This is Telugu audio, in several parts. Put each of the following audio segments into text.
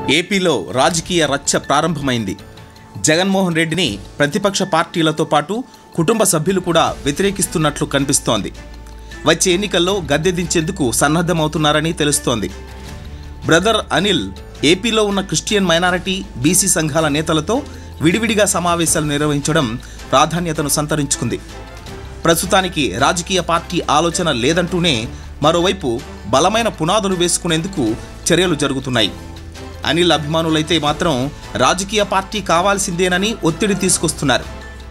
ఏపీలో రాజకీయ రచ్చ ప్రారంభమైంది. జగన్మోహన్ రెడ్డిని ప్రతిపక్ష పార్టీలతో పాటు కుటుంబ సభ్యులు కూడా వ్యతిరేకిస్తున్నట్లు కనిపిస్తోంది. వచ్చే ఎన్నికల్లో గద్దె దించేందుకు సన్నద్ధమవుతున్నారని తెలుస్తోంది. బ్రదర్ అనిల్ ఏపీలో ఉన్న క్రిస్టియన్ మైనారిటీ, బీసీ సంఘాల నేతలతో విడివిడిగా సమావేశాలు నిర్వహించడం ప్రాధాన్యతను సంతరించుకుంది. ప్రస్తుతానికి రాజకీయ పార్టీ ఆలోచన లేదంటూనే మరోవైపు బలమైన పునాదులు వేసుకునేందుకు చర్యలు జరుగుతున్నాయి. అనిల్ అభిమానులైతే మాత్రం రాజకీయ పార్టీ కావాల్సిందేనని ఒత్తిడి తీసుకొస్తున్నారు.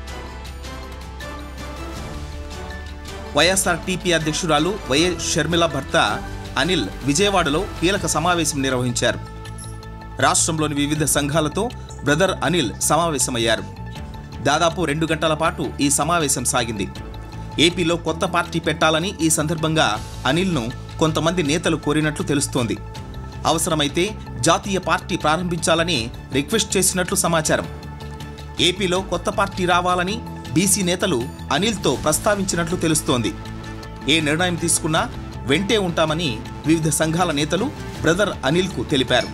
వైఎస్ఆర్టీపీ అధ్యక్షురాలు వైఎస్ షర్మిల భర్త అనిల్ విజయవాడలో కీలక సమావేశం నిర్వహించారు. రాష్ట్రంలోని వివిధ సంఘాలతో బ్రదర్ అనిల్ సమావేశమయ్యారు. దాదాపు 2 గంటల పాటు ఈ సమావేశం సాగింది. ఏపీలో కొత్త పార్టీ పెట్టాలని ఈ సందర్భంగా అనిల్ను కొంతమంది నేతలు కోరినట్లు తెలుస్తోంది. అవసరమైతే జాతీయ పార్టీ ప్రారంభించాలని రిక్వెస్ట్ చేసినట్లు సమాచారం. ఏపీలో కొత్త పార్టీ రావాలని బీసీ నేతలు అనిల్తో ప్రస్తావించినట్లు తెలుస్తోంది. ఏ నిర్ణయం తీసుకున్నా వెంటే ఉంటామని వివిధ సంఘాల నేతలు బ్రదర్ అనిల్కు తెలిపారు.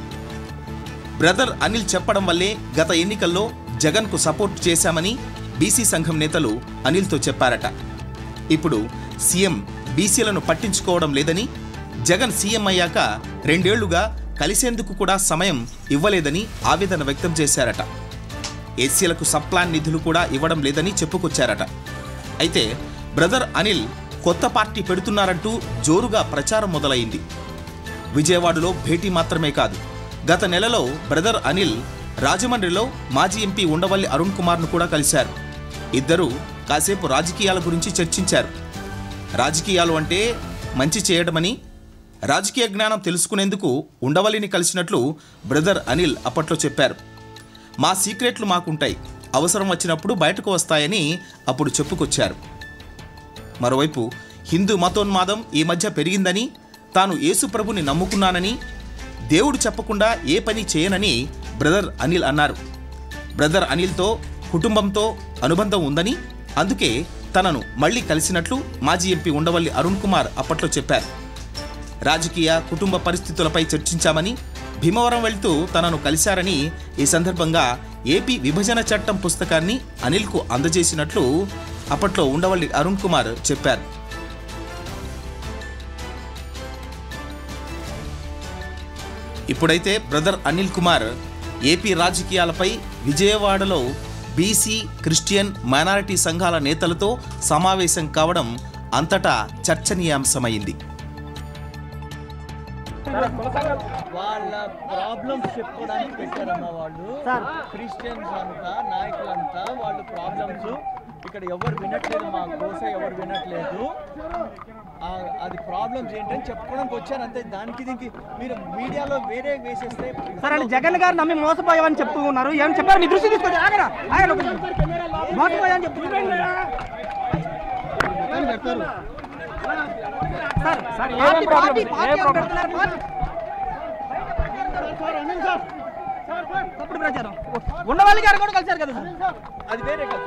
బ్రదర్ అనిల్ చెప్పడం వల్లే గత ఎన్నికల్లో జగన్కు సపోర్ట్ చేశామని బీసీ సంఘం నేతలు అనిల్తో చెప్పారట. ఇప్పుడు సీఎం బీసీలను పట్టించుకోవడం లేదని, జగన్ సీఎం అయ్యాక 2 ఏళ్లుగా కలిసేందుకు కూడా సమయం ఇవ్వలేదని ఆవేదన వ్యక్తం చేశారట. ఎస్సీలకు సప్లాన్ నిధులు కూడా ఇవ్వడం లేదని చెప్పుకొచ్చారట. అయితే బ్రదర్ అనిల్ కొత్త పార్టీ పెడుతున్నారంటూ జోరుగా ప్రచారం మొదలైంది. విజయవాడలో భేటీ మాత్రమే కాదు, గత నెలలో బ్రదర్ అనిల్ రాజమండ్రిలో మాజీ ఎంపీ ఉండవల్లి అరుణ్ కుమార్ను కూడా కలిశారు. ఇద్దరూ కాసేపు రాజకీయాల గురించి చర్చించారు. రాజకీయాలు అంటే మంచి చేయడమని, రాజకీయ జ్ఞానం తెలుసుకునేందుకు ఉండవల్లిని కలిసినట్లు బ్రదర్ అనిల్ అప్పట్లో చెప్పారు. మా సీక్రెట్లు మాకుంటాయి, అవసరం వచ్చినప్పుడు బయటకు వస్తాయని అప్పుడు చెప్పుకొచ్చారు. మరోవైపు హిందూ మతోన్మాదం ఈ మధ్య పెరిగిందని, తాను యేసు ప్రభుని నమ్ముకున్నానని, దేవుడు చెప్పకుండా ఏ పని చేయనని బ్రదర్ అనిల్ అన్నారు. బ్రదర్ అనిల్తో కుటుంబంతో అనుబంధం ఉందని, అందుకే తనను మళ్లీ కలిసినట్లు మాజీ ఎంపీ ఉండవల్లి అరుణ్ కుమార్ అప్పట్లో చెప్పారు. రాజకీయ కుటుంబ పరిస్థితులపై చర్చించామని, భీమవరం వెళ్తూ తనను కలిశారని ఈ సందర్భంగా ఏపీ విభజన చట్టం పుస్తకాన్ని అనిల్కు అందజేసినట్లు అప్పట్లో ఉండవల్లి అరుణ్ కుమార్ చెప్పారు. ఇప్పుడైతే బ్రదర్ అనిల్ కుమార్ ఏపీ రాజకీయాలపై విజయవాడలో బీసీ, క్రిస్టియన్, మైనారిటీ సంఘాల నేతలతో సమావేశం కావడం అంతటా చర్చనీయాంశమైంది. వాళ్ళ ప్రాబ్లమ్స్ చెప్పుకోవడానికి పెట్టారమ్మా వాళ్ళు. క్రిస్టియన్స్ అంతా, నాయకులంతా వాళ్ళ ప్రాబ్లమ్స్ ఇక్కడ ఎవరు వినట్లేదు, మా కోస ఎవరు వినట్లేదు, అది ప్రాబ్లమ్స్ ఏంటని చెప్పుకోవడానికి వచ్చారు అంతే. దానికి దీనికి మీరు మీడియాలో వేరే వేసేస్తే సరే అండి. జగన్ గారు నమ్మి మోసపోయామని చెప్తూ ఉన్నారు. ఏమని చెప్పారు? మీ దృష్టి తీసుకొచ్చి మోసపోయామని చెప్తున్నారు. తప్పుడు ప్రచారం. ఉండవల్లి గారు కూడా కలిసారు కదా, అది వేరే కదా.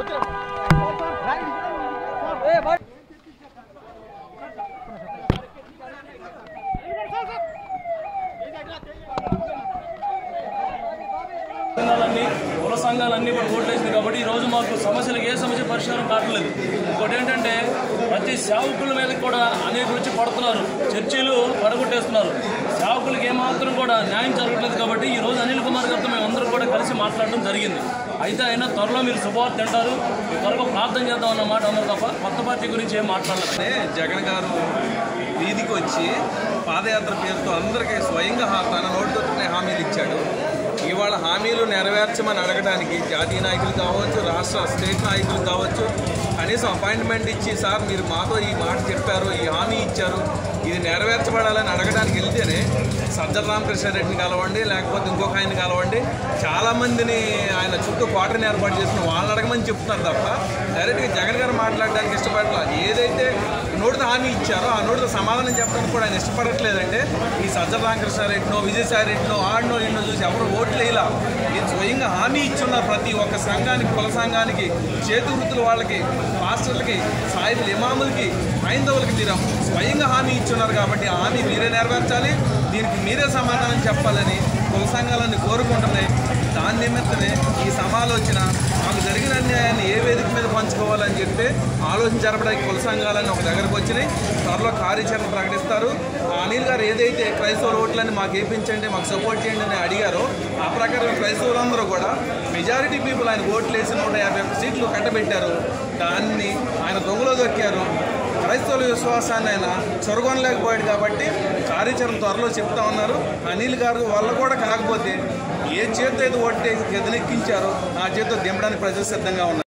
కుల సంఘాలన్నీ కూడా ఓట్లేసింది కాబట్టి ఈరోజు మాకు సమస్యలకు ఏ సమస్య పరిష్కారం కావట్లేదు. ఇంకోటి ఏంటంటే ప్రతి సేవకుల మీద కూడా అనేక వచ్చి పడుతున్నారు, చర్చలు పడగొట్టేస్తున్నారు. సేవకులకు ఏమాత్రం కూడా న్యాయం జరగట్లేదు. కాబట్టి ఈరోజు అనిల్ కుమార్ గారితో మేమందరం కూడా కలిసి మాట్లాడడం జరిగింది. అయితే అయినా త్వరలో మీరు శుభవార్త తింటారు, త్వరగా ప్రార్థన చేద్దాం అన్నమాట అన్నారు తప్ప కొత్త పార్టీ గురించి ఏం మాట్లాడలేదు. జగన్ గారు వీధికి వచ్చి పాదయాత్ర పేరుతో అందరికీ స్వయంగా తన నోటితోనే హామీలు ఇచ్చాడు. ఇవాళ హామీలు నెరవేర్చమని అడగడానికి జాతీయ నాయకులు కావచ్చు, రాష్ట్ర స్టేట్ నాయకులు కావచ్చు, కనీసం అపాయింట్మెంట్ ఇచ్చి సార్ మీరు మాతో ఈ మాట చెప్పారు, ఈ హామీ ఇచ్చారు, ఇది నెరవేర్చబడాలని అడగడానికి వెళ్తేనే సజ్జల రామకృష్ణారెడ్డిని కలవండి, లేకపోతే ఇంకొక ఆయన కలవండి, చాలామందిని ఆయన చుట్టూ క్వార్టర్ని ఏర్పాటు చేసిన వాళ్ళని అడగమని చెప్తున్నారు తప్ప డైరెక్ట్గా జగన్ గారు మాట్లాడడానికి ఇష్టపడలేదు. ఏదైతే నోటితో హామీ ఇచ్చారో ఆ నోటితో సమాధానం చెప్పడానికి కూడా ఆయన ఇష్టపడట్లేదంటే ఈ సజ్జల రామకృష్ణారెడ్డినో, విజయసాయి రెడ్డినో, ఆడినో ఈయనో చూసి ఎవరు ఓట్లు వేయాల. ఇది స్వయంగా హామీ ఇచ్చున్న ప్రతి ఒక్క సంఘానికి, కుల సంఘానికి, చేతి వృత్తుల వాళ్ళకి, పాస్టర్లకి, సాయిబులు, ఇమాములకి, హైందవులకి మీరు స్వయంగా హామీ ఇచ్చున్నారు. కాబట్టి ఆ హామీ మీరే నెరవేర్చాలి. దీనికి మీరే సమాధానం చెప్పాలని కుల సంఘాలన్నీ కోరుకుంటున్నాయి. దాని నిమిత్తమే ఈ సమాలోచన మాకు జరిగిన అన్యాయాన్ని ఏ వేదిక మీద పంచుకోవాలని చెప్పి ఆలోచన జరపడానికి కుల సంఘాలన్నీ ఒక దగ్గరకు వచ్చినాయి. త్వరలో కార్యాచరణ ప్రకటిస్తారు. అనిల్ గారు ఏదైతే క్రైస్తవుల ఓట్లని మాకు వేయించండి, మాకు సపోర్ట్ చేయండి అని అడిగారో ఆ ప్రకారం క్రైస్తవులందరూ కూడా మెజారిటీ పీపుల్ ఆయన ఓట్లు వేసి 151 సీట్లు కట్టబెట్టారు. దాన్ని ఆయన దొంగలో దొక్కారు. క్రైస్తవుల విశ్వాసాన్ని ఆయన చొరగొనలేకపోయాడు కాబట్టి కార్యాచరణ త్వరలో చెప్తా ఉన్నారు. అనిల్ గారు వల్ల కూడా కాకపోతే ఏ చేతితో అయితే ఓటు ఎదనెక్కించారో ఆ చేతితో దింపడానికి ప్రజలు సిద్ధంగా ఉన్నారు.